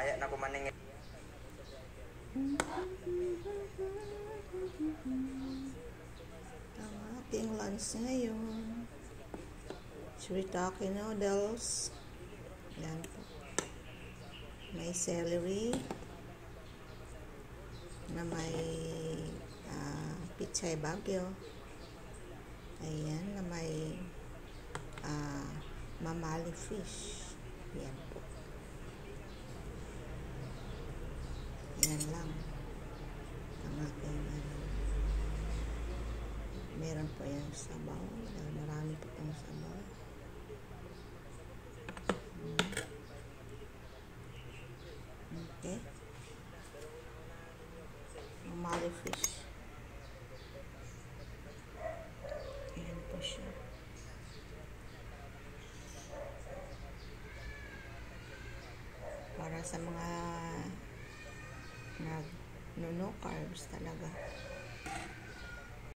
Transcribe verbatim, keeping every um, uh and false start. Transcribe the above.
Kaya na kumaningin. Ang ating lunch ngayon, shiitake noodles. Yan po. May celery na may uh, pichay bagyo. Ayan, na may uh, mamali fish. Yan po. Yan lang ang aking ano. Meron po yung sabaw. Marami po itong sabaw. Okay. Mamali fish. Ayan po siya. Para sa mga nag no, no carbs talaga.